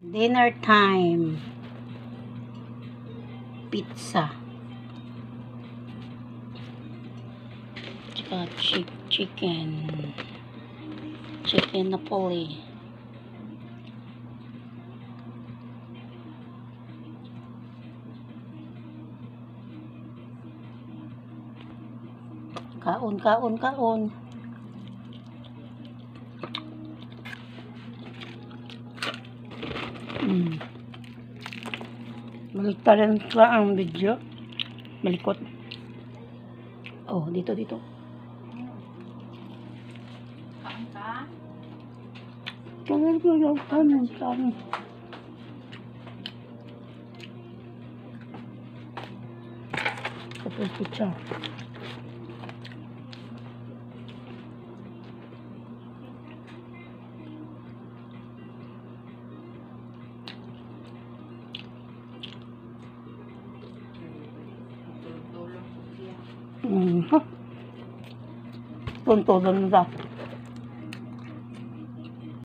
Dinner time. Pizza. Tsaka chicken. Chicken Napoli. Kaon, kaon, kaon. Baliktaran sa ang video. Malikot. Oh, dito, dito. Kain ka? Kanan ko yung kanan, kanan. Tapos pizza. Tuntulan na.